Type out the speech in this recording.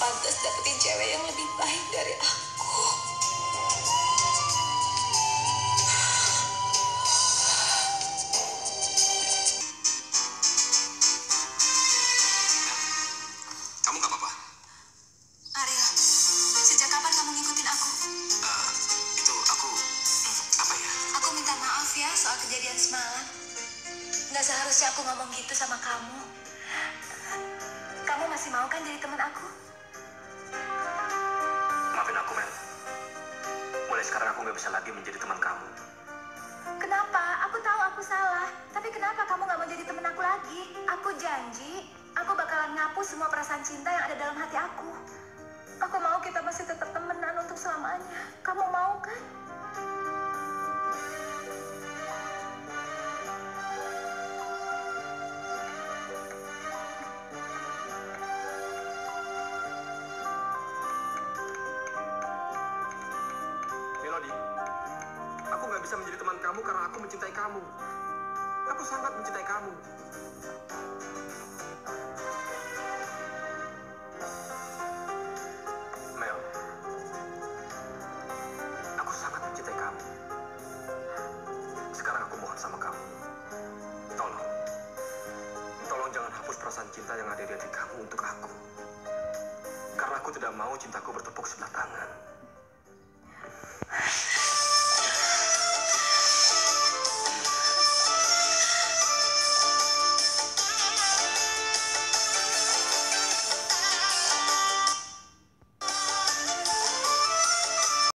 pantas dapetin cewek yang lebih baik dari aku. Kamu nggak apa-apa? Arya, sejak kapan kamu ngikutin aku? Itu aku apa ya? Aku minta maaf ya soal kejadian semalam. Nggak seharusnya aku ngomong gitu sama kamu. Kamu masih mau kan jadi teman aku? Maafin aku, Mel. Mulai sekarang aku nggak bisa lagi menjadi teman kamu. Kenapa? Aku tahu aku salah. Tapi kenapa kamu nggak mau jadi teman aku lagi? Aku janji, aku bakalan ngapus semua perasaan cinta yang ada dalam hati aku. Aku mau kita masih tetap temenan untuk selamanya. Kamu mau kan? Melody, aku nggak bisa menjadi teman kamu karena aku mencintai kamu. Aku sangat mencintai kamu. Mel, aku sangat mencintai kamu. Sekarang aku mohon sama kamu. Tolong. Tolong jangan hapus perasaan cinta yang ada di hati kamu untuk aku. Karena aku tidak mau cintaku bertepuk sebelah tangan.